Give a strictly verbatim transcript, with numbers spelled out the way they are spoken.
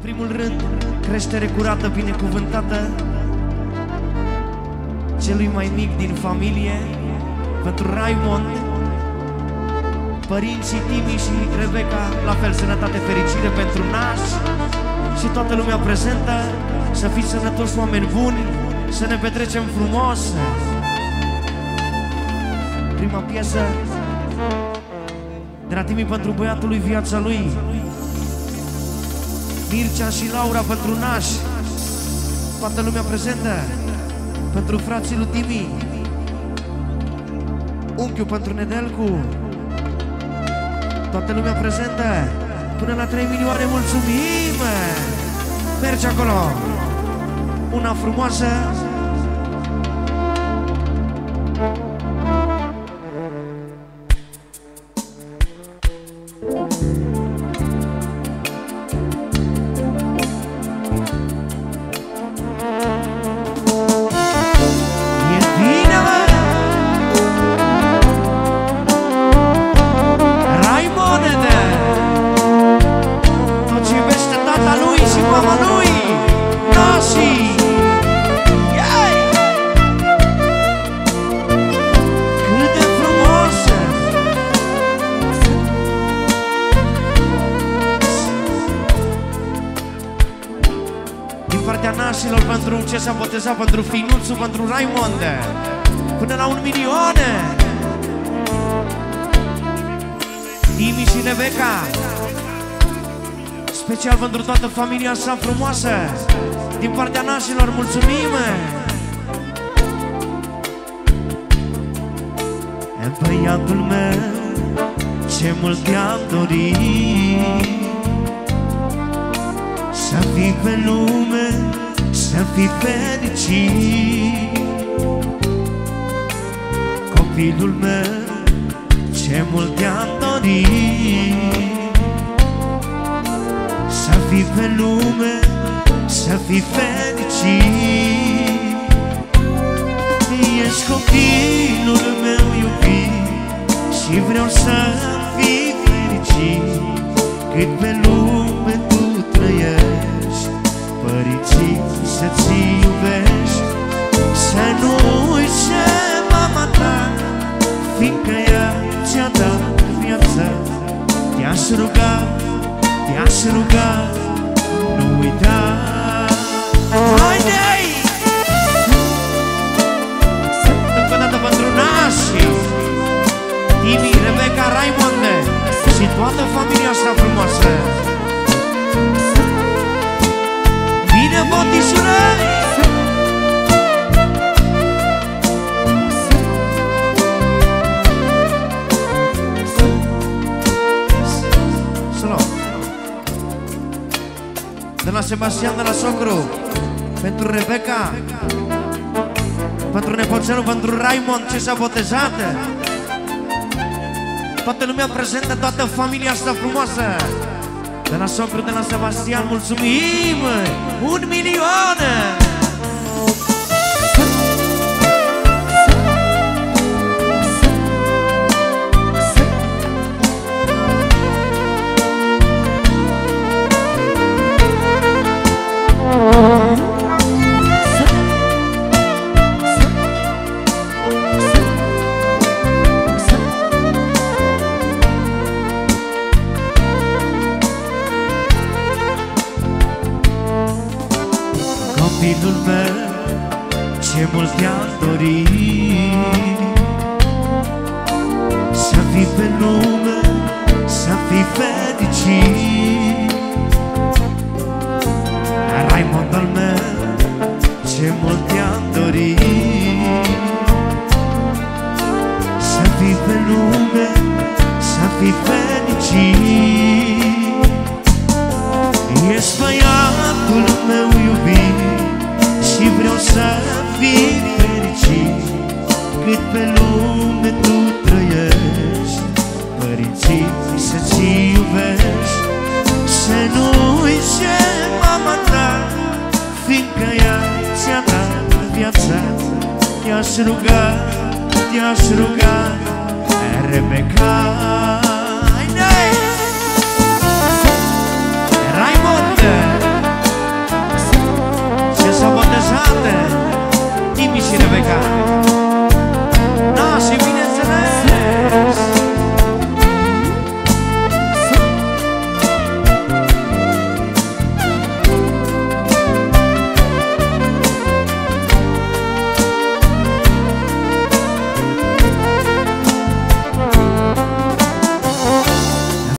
primul rând, creștere curată, binecuvântată celui mai mic din familie, pentru Raimond, părinții Timi și Rebecca, la fel, sănătate, fericire pentru nași și toată lumea prezentă. Să fiți sănătoși, oameni buni, să ne petrecem frumos. Prima piesă de la Timi pentru băiatul lui, viața lui, Mircea și Laura pentru nași, toată lumea prezentă, pentru frații lui Timi, unchiul pentru Nedelcu, toată lumea prezentă, până la trei milioane, mulțumim! Merge acolo! Una frumoasă! Pentru ce s-a botezat, pentru finuțul, pentru Raimond, până la un milion. Timi și Rebecca, special pentru toată familia sa frumoasă, din partea nașilor, mulțumim. Băiatul meu, ce mult te-am dorit să fii pe lume, să fii fericit. Copilul meu, ce mult te-am dorit să fii pe lume, să fii fericit. Ești copilul meu iubit și vreau să fii fericit. Cât pe lume tu trăiești, părinții să-ți iubești, să nu uiți mama ta, fiindcă ea ți-a dat viață. Te-aș ruga, te-aș ruga, nu uita. Haide-i! Încă o dată pentru nașii Timi, Rebecca, Raimond și toată familia asta frumoasă. Bine, botișură! Solo de la Sebastian, de la socru, pentru Rebecca, pentru nepoțelul, pentru Raimond, ce s-a botezat. Toată lumea prezentă, toată familia asta frumoasă. De la socru, de la Sebastian, mulțumim! Un milion! Copilul meu, ce mult te-am dorit să fii pe lume, să fii fericit. Raimond al meu, ce mult te-am dorit să fii pe lume, să fii fericit. Ești băiatul meu iubit și vreau să fii fericit. Cât pe lume tu trăiești, părinții să-ți iubești, să nu uiți mama ta, fiindcă ea ți-a dat viața. Te-aș ruga, te-aș ruga, Rebecca.